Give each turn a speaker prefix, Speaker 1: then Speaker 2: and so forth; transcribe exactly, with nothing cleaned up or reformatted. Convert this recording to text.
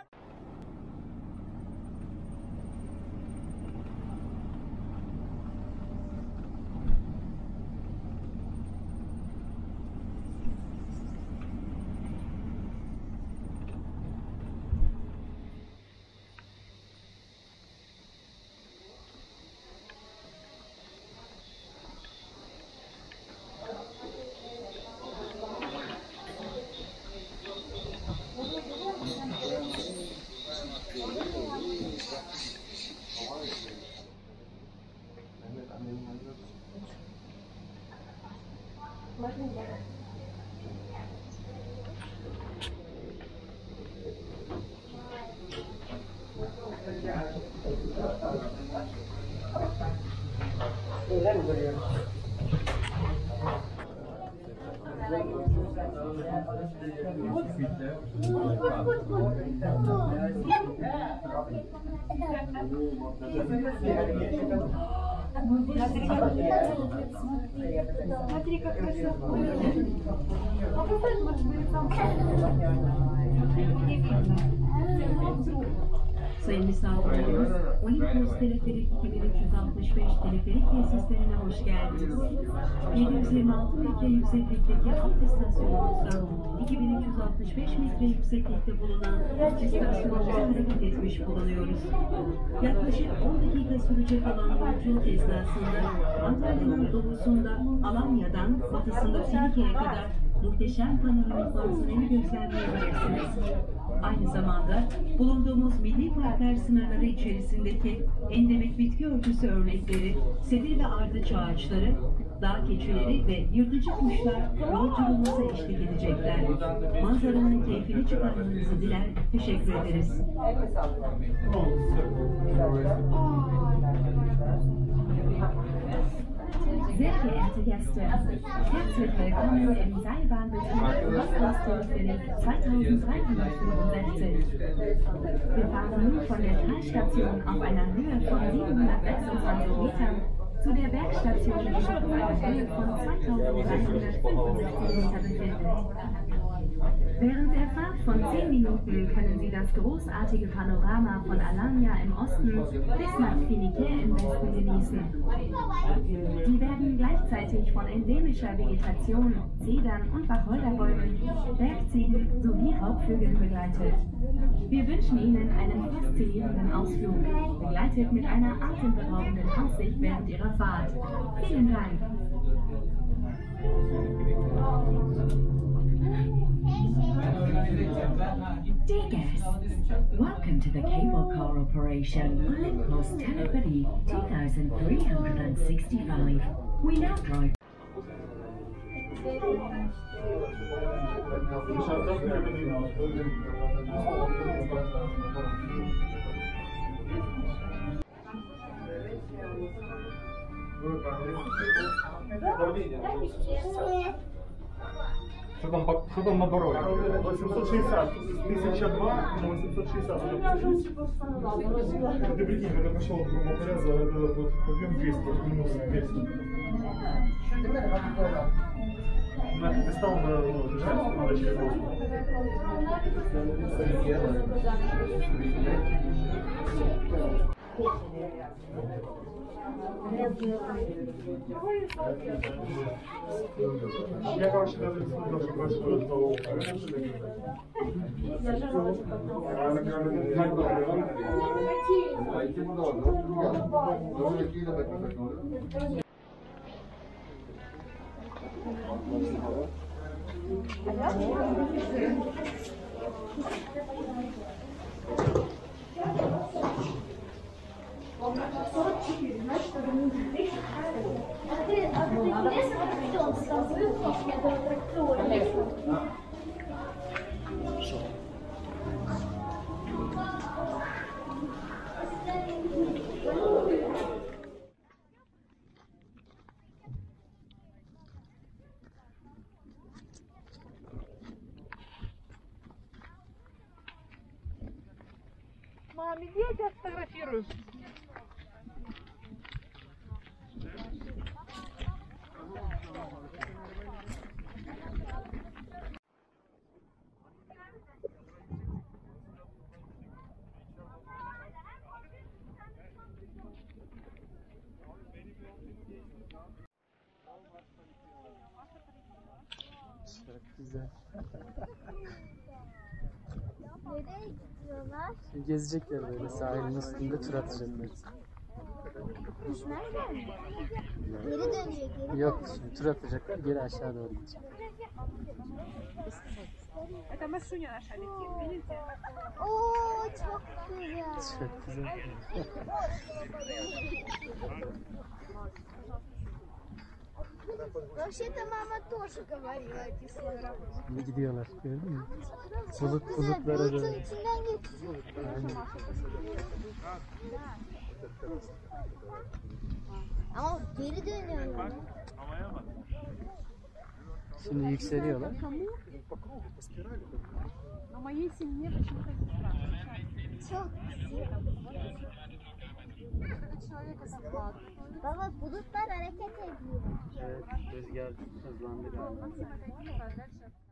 Speaker 1: Sayın misafirlerimiz, Olimpos Teleferik iki bin üç yüz altmış beş teleferik tesislerine hoş geldiniz. yedi yüz yirmi altı metre yükseklikteki alt istasyonumuzda iki bin üç yüz altmış beş metre yükseklikte bulunan istasyonumuza hareket etmiş bulunuyoruz. Yaklaşık on dakika sürecek olan yolculuk esnasında Antalya'nın doğusunda Alanya'dan batısında Silike'ye kadar muhteşem panoramik manzarayı gözlemleyebilirsiniz. Aynı zamanda bulunduğumuz Milli Parklar sınırları içerisindeki endemik bitki örtüsü örnekleri, sedir ve ardıç ağaçları, dağ keçileri ve yırtıcı kuşlar yolculuğumuza eşlik edecekler. Manzaranın keyfini çıkarmanızı diler, teşekkür ederiz.
Speaker 2: Sehr geehrte Gäste, herzlich willkommen im Seilbahnbetrieb Olimpos Teleferik zweitausenddreihundertfünfundsechzig. Wir fahren nun von der Talstation auf einer Höhe von siebenhundertsechsundzwanzig Metern zu der Bergstation, die sich auf einer Höhe von zweitausenddreihundertfünfundsechzig Meter befindet. Während der Fahrt von zehn Minuten können Sie das großartige Panorama von Alanya im Osten bis nach Finike im Westen genießen. Sie werden gleichzeitig von endemischer Vegetation, Zedern und Wacholderbäumen, Bergziegen sowie Raubvögeln begleitet. Wir wünschen Ihnen einen faszinierenden Ausflug, begleitet mit einer atemberaubenden Aussicht während Ihrer Fahrt. Vielen Dank!
Speaker 1: Dear guests, welcome to the cable car operation Olimpos Teleferik two thousand three hundred sixty-five. We now drive.
Speaker 3: Что там, что там на дороге? восемьсот шестьдесят. тысяча два, восемьсот шестьдесят. Ты прикинь, когда пошел, грубо говоря, за этот вот подъем двести, минус двести. Ты стал на лежать, надо через Я, короче, даже не смотрел, что происходит в
Speaker 4: Маме, где я тебя сфотографирую?
Speaker 5: güzel.
Speaker 6: Nereye gidiyorlar?
Speaker 5: Şimdi gezecekler böyle sahilin üstünde tur atacaklar.
Speaker 6: Düşmezler mi? Geri dönüyor, geri
Speaker 5: Yok şimdi tur atacaklar geri aşağı doğru gidecek.
Speaker 4: Это мы Суня наша летит, видите?
Speaker 6: Oo, çok güzel.
Speaker 5: Çok güzel.
Speaker 6: Вообще-то мама тоже говорила эти слова.
Speaker 5: Şimdi gidiyorlar gördün mü?
Speaker 6: Çok
Speaker 5: Bulut,
Speaker 6: güzel.
Speaker 5: bulutlar
Speaker 6: Bulutun
Speaker 5: arası.
Speaker 6: içinden geçiyor. Ama geri dönüyor.
Speaker 5: Şimdi yükseliyorlar.
Speaker 4: На моей семье почему-то не страшно.
Speaker 6: Çok güzel. Baba bulutlar hareket ediyor.
Speaker 5: Evet rüzgar hızlandı galiba.